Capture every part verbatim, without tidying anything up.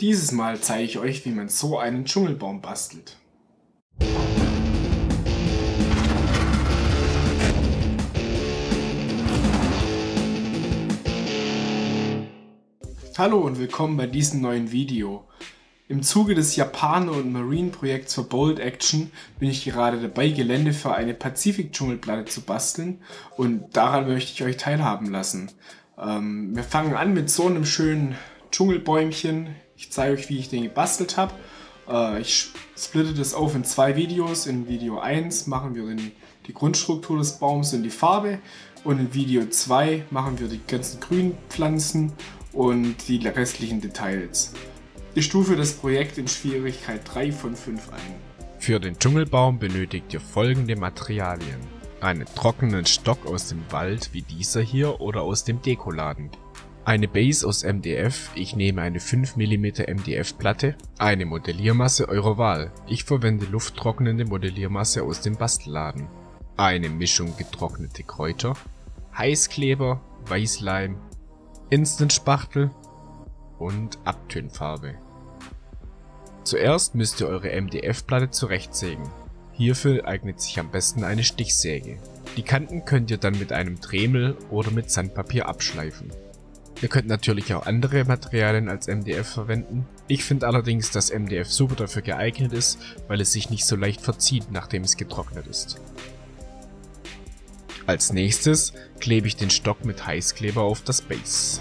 Dieses Mal zeige ich euch, wie man so einen Dschungelbaum bastelt. Hallo und willkommen bei diesem neuen Video. Im Zuge des Japaner- und Marine-Projekts für Bold Action bin ich gerade dabei, Gelände für eine Pazifik-Dschungelplatte zu basteln und daran möchte ich euch teilhaben lassen. Ähm, wir fangen an mit so einem schönen Dschungelbäumchen. Ich zeige euch, wie ich den gebastelt habe. Äh, ich splitte das auf in zwei Videos. In Video eins machen wir den, die Grundstruktur des Baums und die Farbe und in Video zwei machen wir die ganzen Grünpflanzen und die restlichen Details. Ich stufe das Projekt in Schwierigkeit drei von fünf ein. Für den Dschungelbaum benötigt ihr folgende Materialien: einen trockenen Stock aus dem Wald wie dieser hier oder aus dem Dekoladen, eine Base aus M D F, ich nehme eine fünf Millimeter M D F Platte, eine Modelliermasse eurer Wahl, ich verwende lufttrocknende Modelliermasse aus dem Bastelladen, eine Mischung getrocknete Kräuter, Heißkleber, Weißleim, Instant-Spachtel und Abtönfarbe. Zuerst müsst ihr eure M D F Platte zurechtsägen. Hierfür eignet sich am besten eine Stichsäge. Die Kanten könnt ihr dann mit einem Dremel oder mit Sandpapier abschleifen. Ihr könnt natürlich auch andere Materialien als M D F verwenden. Ich finde allerdings, dass M D F super dafür geeignet ist, weil es sich nicht so leicht verzieht, nachdem es getrocknet ist. Als nächstes klebe ich den Stock mit Heißkleber auf das Base.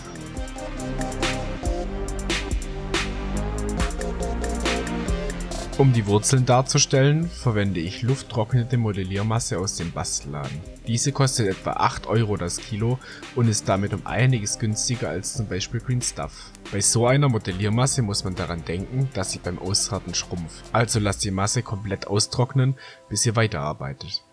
Um die Wurzeln darzustellen, verwende ich lufttrocknete Modelliermasse aus dem Bastelladen. Diese kostet etwa acht Euro das Kilo und ist damit um einiges günstiger als zum Beispiel Green Stuff. Bei so einer Modelliermasse muss man daran denken, dass sie beim Aushärten schrumpft. Also lasst die Masse komplett austrocknen, bis ihr weiterarbeitet.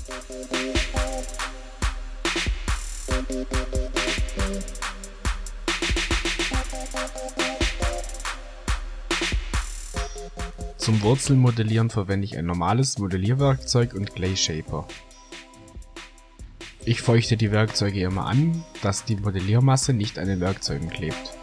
Zum Wurzelmodellieren verwende ich ein normales Modellierwerkzeug und Clay Shaper. Ich feuchte die Werkzeuge immer an, dass die Modelliermasse nicht an den Werkzeugen klebt.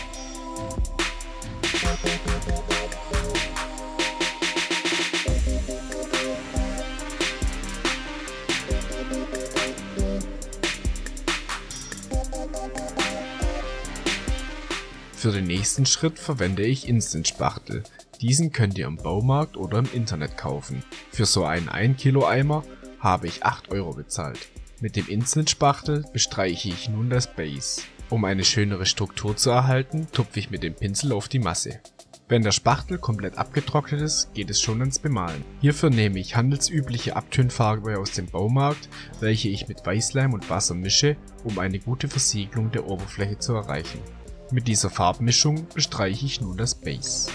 Für den nächsten Schritt verwende ich Instant-Spachtel. Diesen könnt ihr im Baumarkt oder im Internet kaufen. Für so einen ein Kilo Eimer habe ich acht Euro bezahlt. Mit dem Instant-Spachtel bestreiche ich nun das Base. Um eine schönere Struktur zu erhalten, tupfe ich mit dem Pinsel auf die Masse. Wenn der Spachtel komplett abgetrocknet ist, geht es schon ans Bemalen. Hierfür nehme ich handelsübliche Abtönfarbe aus dem Baumarkt, welche ich mit Weißleim und Wasser mische, um eine gute Versiegelung der Oberfläche zu erreichen. Mit dieser Farbmischung bestreiche ich nun das Base.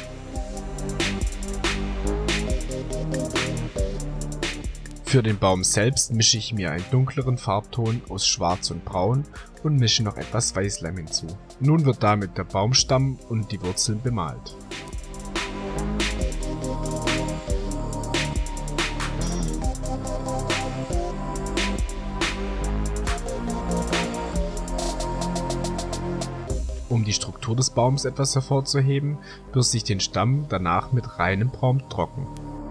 Für den Baum selbst mische ich mir einen dunkleren Farbton aus Schwarz und Braun und mische noch etwas Weißleim hinzu. Nun wird damit der Baumstamm und die Wurzeln bemalt. Um die Struktur des Baums etwas hervorzuheben, bürste ich den Stamm danach mit reinem Braun trocken,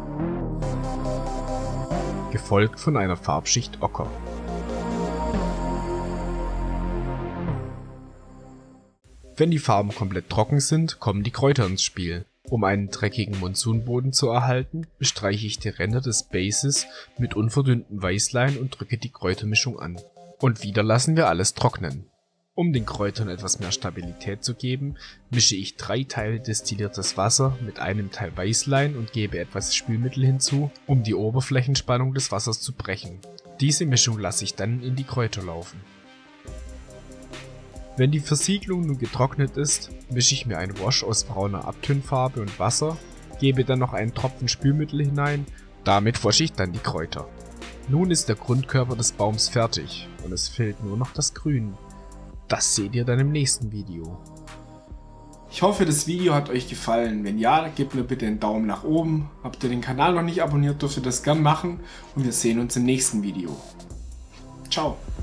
gefolgt von einer Farbschicht Ocker. Wenn die Farben komplett trocken sind, kommen die Kräuter ins Spiel. Um einen dreckigen Monsunboden zu erhalten, bestreiche ich die Ränder des Bases mit unverdünntem Weißleim und drücke die Kräutermischung an. Und wieder lassen wir alles trocknen. Um den Kräutern etwas mehr Stabilität zu geben, mische ich drei Teile destilliertes Wasser mit einem Teil Weißleim und gebe etwas Spülmittel hinzu, um die Oberflächenspannung des Wassers zu brechen. Diese Mischung lasse ich dann in die Kräuter laufen. Wenn die Versiegelung nun getrocknet ist, mische ich mir ein Wash aus brauner Abtönfarbe und Wasser, gebe dann noch einen Tropfen Spülmittel hinein, damit wasche ich dann die Kräuter. Nun ist der Grundkörper des Baums fertig und es fehlt nur noch das Grün. Das seht ihr dann im nächsten Video. Ich hoffe, das Video hat euch gefallen. Wenn ja, gebt mir bitte einen Daumen nach oben. Habt ihr den Kanal noch nicht abonniert, dürft ihr das gern machen und wir sehen uns im nächsten Video. Ciao!